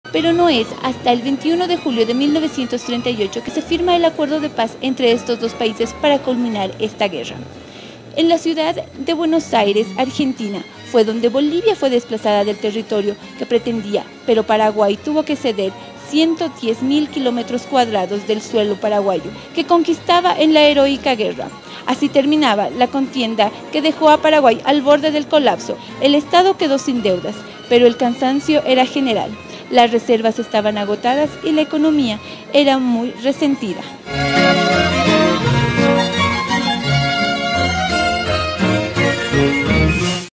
Pero no es hasta el 21 de julio de 1938 que se firma el acuerdo de paz entre estos dos países para culminar esta guerra. En la ciudad de Buenos Aires, Argentina, fue donde Bolivia fue desplazada del territorio que pretendía, pero Paraguay tuvo que ceder 110.000 kilómetros cuadrados del suelo paraguayo que conquistaba en la heroica guerra. Así terminaba la contienda que dejó a Paraguay al borde del colapso. El Estado quedó sin deudas, pero el cansancio era general. Las reservas estaban agotadas y la economía era muy resentida.